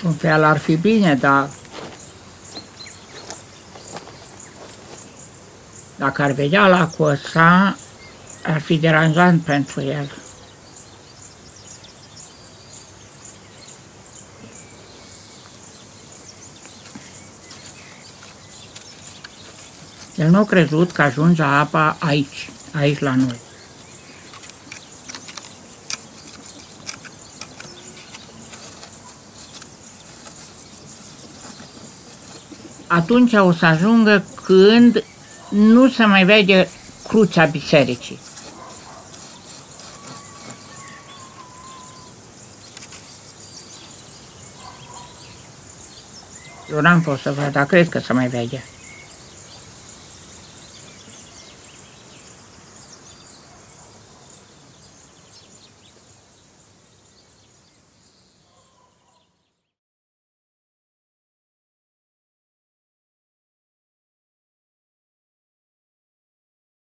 Un fel ar fi bine, dar dacă ar vedea lacul ăsta, ar fi deranjant pentru el. El nu a crezut că ajunge apa aici la noi. Atunci o să ajungă când nu se mai vede crucea bisericii. Eu n-am fost să văd, dar cred că se mai vede.